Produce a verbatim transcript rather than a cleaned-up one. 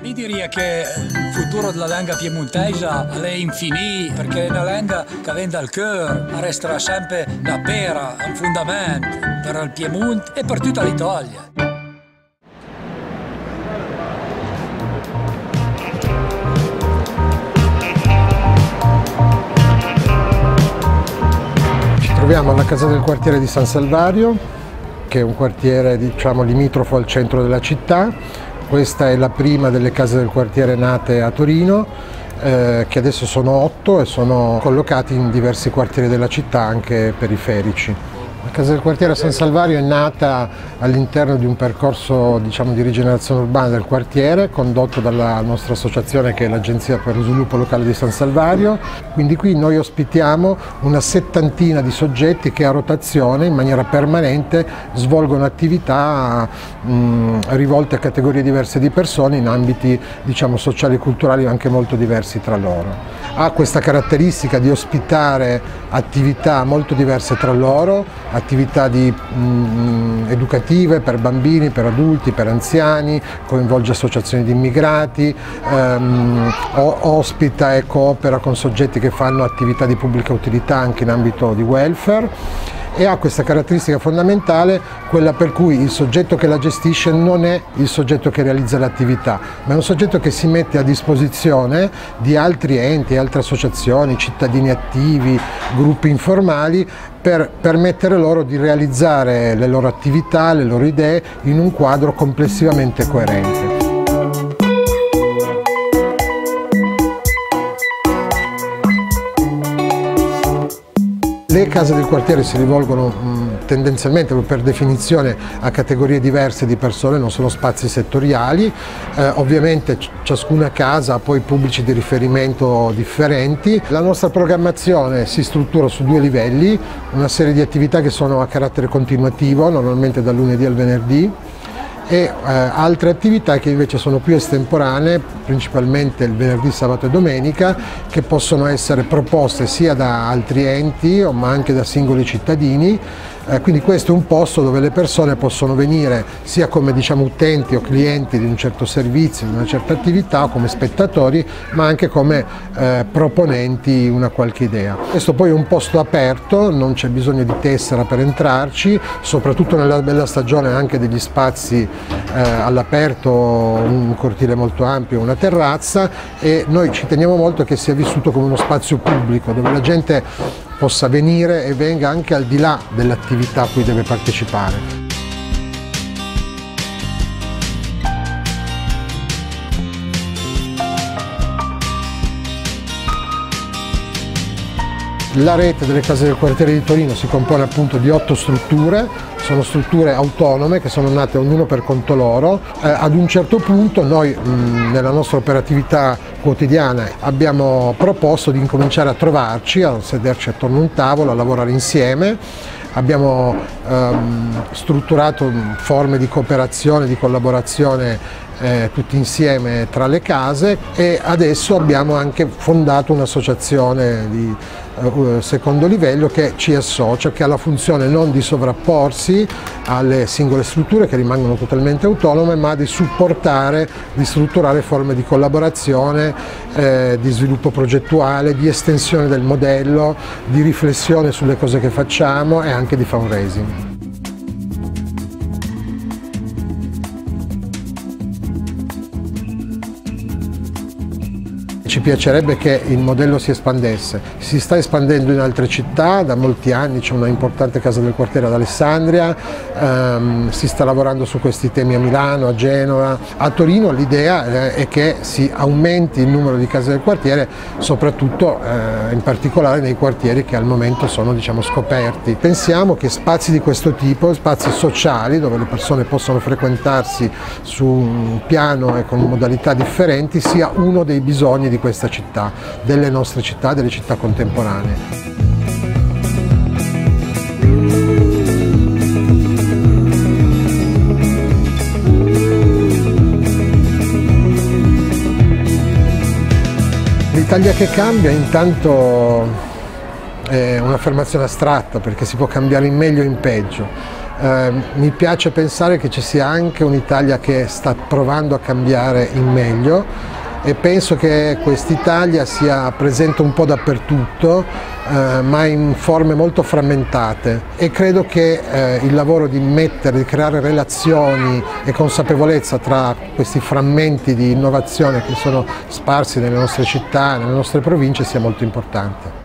Io direi che il futuro della lingua piemontesa è infinito, perché è una lingua che viene dal cuore, ma resterà sempre una pera, un fondamento per il Piemonte e per tutta l'Italia. Ci troviamo alla casa del quartiere di San Salvario, che è un quartiere, diciamo, limitrofo al centro della città. Questa è la prima delle case del quartiere nate a Torino, eh, che adesso sono otto e sono collocati in diversi quartieri della città, anche periferici. La casa del quartiere a San Salvario è nata all'interno di un percorso, diciamo, di rigenerazione urbana del quartiere, condotto dalla nostra associazione, che è l'Agenzia per lo Sviluppo Locale di San Salvario. Quindi qui noi ospitiamo una settantina di soggetti che a rotazione, in maniera permanente, svolgono attività mh, rivolte a categorie diverse di persone in ambiti, diciamo, sociali e culturali anche molto diversi tra loro. Ha questa caratteristica di ospitare attività molto diverse tra loro, attività di, mh, educative per bambini, per adulti, per anziani, coinvolge associazioni di immigrati, ehm, ospita e coopera con soggetti che fanno attività di pubblica utilità anche in ambito di welfare, e ha questa caratteristica fondamentale, quella per cui il soggetto che la gestisce non è il soggetto che realizza l'attività, ma è un soggetto che si mette a disposizione di altri enti, altre associazioni, cittadini attivi, gruppi informali, per permettere loro di realizzare le loro attività, le loro idee in un quadro complessivamente coerente. Le case del quartiere si rivolgono mh, tendenzialmente, per definizione, a categorie diverse di persone, non sono spazi settoriali. Eh, ovviamente ciascuna casa ha poi pubblici di riferimento differenti. La nostra programmazione si struttura su due livelli, una serie di attività che sono a carattere continuativo, normalmente dal lunedì al venerdì, e eh, altre attività che invece sono più estemporanee, principalmente il venerdì, sabato e domenica, che possono essere proposte sia da altri enti ma anche da singoli cittadini. Eh, quindi questo è un posto dove le persone possono venire sia come, diciamo, utenti o clienti di un certo servizio, di una certa attività, o come spettatori, ma anche come eh, proponenti una qualche idea. Questo poi è un posto aperto, non c'è bisogno di tessera per entrarci, soprattutto nella bella stagione anche degli spazi eh, all'aperto, un cortile molto ampio, una terrazza, e noi ci teniamo molto che sia vissuto come uno spazio pubblico dove la gente possa venire e venga anche al di là dell'attività a cui deve partecipare. La rete delle case del quartiere di Torino si compone appunto di otto strutture, sono strutture autonome che sono nate ognuno per conto loro. Eh, ad un certo punto noi mh, nella nostra operatività quotidiana abbiamo proposto di incominciare a trovarci, a sederci attorno a un tavolo, a lavorare insieme. Abbiamo ehm, strutturato forme di cooperazione, di collaborazione eh, tutti insieme tra le case, e adesso abbiamo anche fondato un'associazione di eh, secondo livello che ci associa, che ha la funzione non di sovrapporsi alle singole strutture che rimangono totalmente autonome, ma di supportare, di strutturare forme di collaborazione, eh, di sviluppo progettuale, di estensione del modello, di riflessione sulle cose che facciamo e anche di fundraising. Ci piacerebbe che il modello si espandesse, si sta espandendo in altre città, da molti anni c'è una importante casa del quartiere ad Alessandria, ehm, si sta lavorando su questi temi a Milano, a Genova. A Torino l'idea è che si aumenti il numero di case del quartiere, soprattutto eh, in particolare nei quartieri che al momento sono, diciamo, scoperti. Pensiamo che spazi di questo tipo, spazi sociali dove le persone possono frequentarsi su un piano e con modalità differenti, sia uno dei bisogni di questa città, delle nostre città, delle città contemporanee. L'Italia che cambia intanto è un'affermazione astratta, perché si può cambiare in meglio o in peggio. Eh, mi piace pensare che ci sia anche un'Italia che sta provando a cambiare in meglio, e penso che quest'Italia sia presente un po' dappertutto, eh, ma in forme molto frammentate, e credo che eh, il lavoro di mettere, di creare relazioni e consapevolezza tra questi frammenti di innovazione che sono sparsi nelle nostre città, nelle nostre province, sia molto importante.